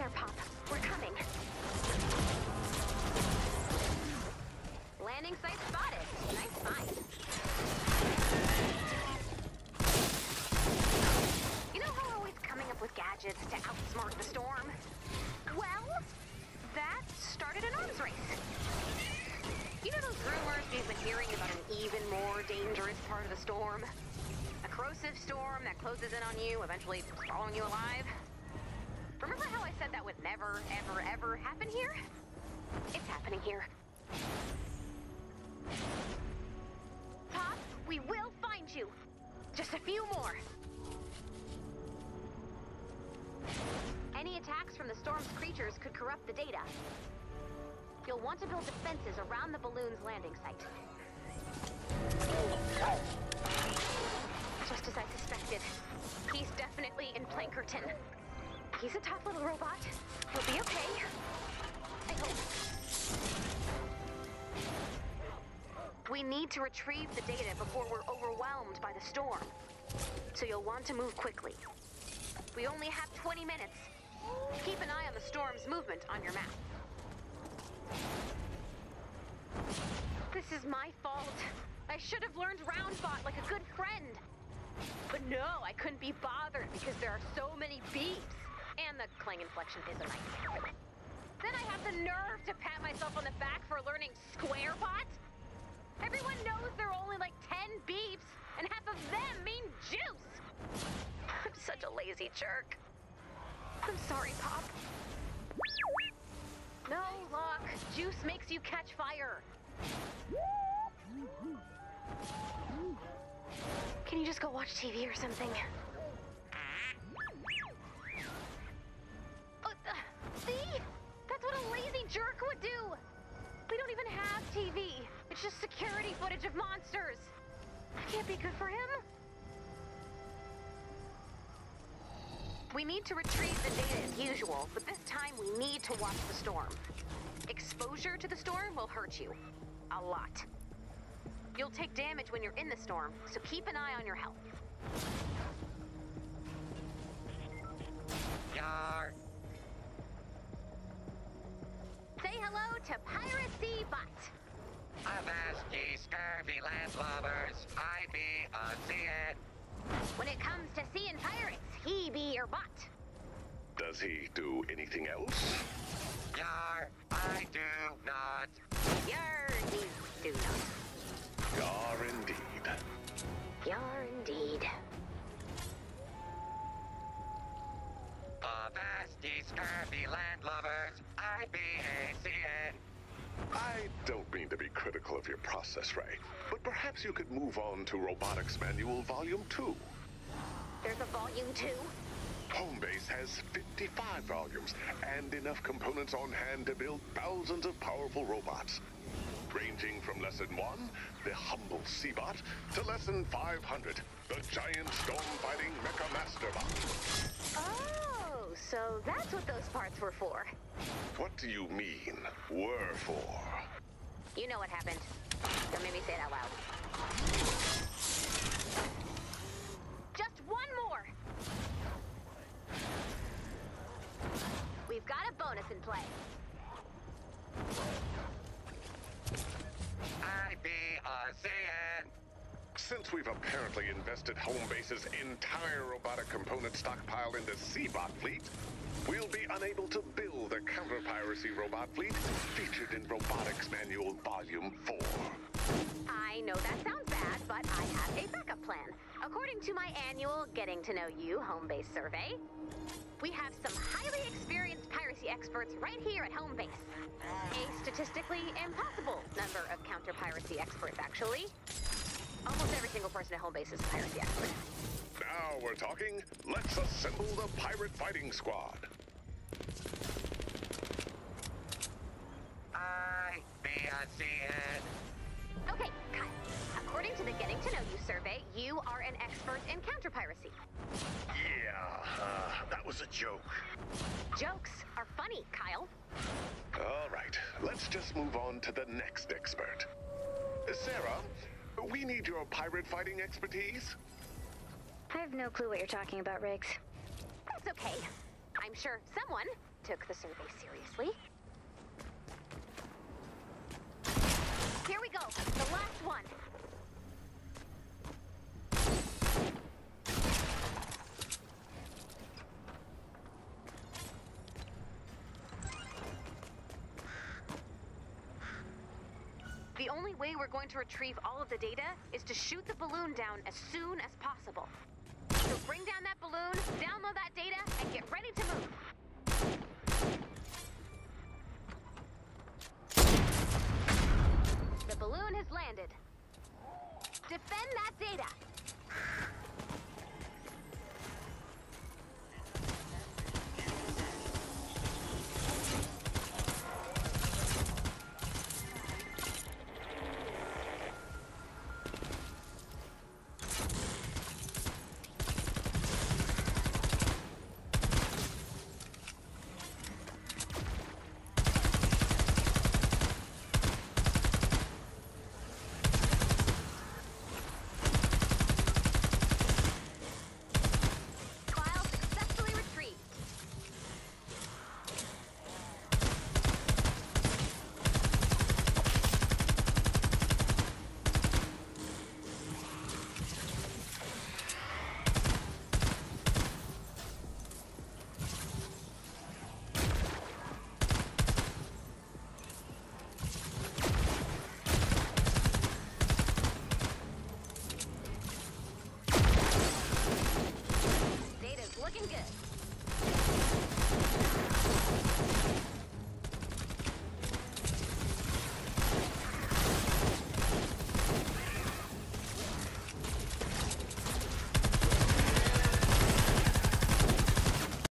there, Pop. We're coming. Landing site spotted. Nice find. You know how we're always coming up with gadgets to outsmart the storm? Well, that started an arms race. You know those rumors we've been hearing about an even more dangerous part of the storm? A corrosive storm that closes in on you, eventually swallowing you alive? Remember how I said that would never, ever, ever happen here? It's happening here. Pop, we will find you. Just a few more. Any attacks from the storm's creatures could corrupt the data. You'll want to build defenses around the balloon's landing site. Just as I suspected, he's definitely in Plankerton. He's a tough little robot. He'll be okay. I hope. We need to retrieve the data before we're overwhelmed by the storm. So you'll want to move quickly. We only have 20 minutes. Keep an eye on the storm's movement on your map. This is my fault. I should have learned Roundbot like a good friend. But no, I couldn't be bothered because there are so many beeps. And the clang inflection is a nightmare. Then I have the nerve to pat myself on the back for learning Squarebot? Everyone knows there are only like 10 beeps, and half of them mean juice. I'm such a lazy jerk. I'm sorry, Pop. No, Locke. Juice makes you catch fire. Can you just go watch TV or something? See? That's what a lazy jerk would do. We don't even have TV. It's just security footage of monsters. That can't be good for him. We need to retrieve the data as usual, but this time we need to watch the storm. Exposure to the storm will hurt you. A lot. You'll take damage when you're in the storm, so keep an eye on your health. Yar. Say hello to Piracy Bot. Avast ye scurvy landlubbers, I be unseeing. When it comes to seeing pirates, he be your bot. Does he do anything else? Yar, I do not. Yar, indeed, do not. Yar indeed. Yar, indeed. Avast ye scurvy landlubbers, I be seeing. I don't mean to be critical of your process, Ray, but perhaps you could move on to Robotics Manual Volume 2. There's a Volume 2? Homebase has 55 volumes and enough components on hand to build thousands of powerful robots. Ranging from Lesson 1, the humble Seabot, to Lesson 500, the giant storm-fighting Mecha Master Bot. Oh, so that's what those parts were for. What do you mean, were for? You know what happened. Don't make me say it out loud. Just one more! We've got a bonus in play. I be seeing. Since we've apparently invested Homebase's entire robotic component stockpile into Seabot fleet, we'll be unable to build a counter-piracy robot fleet featured in Robotics Manual Volume 4. I know that sounds bad, but I have a backup plan. According to my annual Getting to Know You Homebase survey, we have some highly experienced piracy experts right here at Homebase. A statistically impossible number of counter-piracy experts, actually. Almost every single person at Homebase is a piracy expert. Now we're talking. Let's assemble the pirate fighting squad. I be seeing. Okay, cut. According to the Getting to Know You survey, you are an expert in counter-piracy. Yeah, that was a joke. Jokes are funny, Kyle. All right, let's just move on to the next expert. Sarah, we need your pirate fighting expertise. I have no clue what you're talking about, Riggs. That's okay. I'm sure someone took the survey seriously. Here we go, the last one. The only way we're going to retrieve all of the data is to shoot the balloon down as soon as possible. So bring down that balloon, download that data, and get ready to move. The balloon has landed. Defend that data.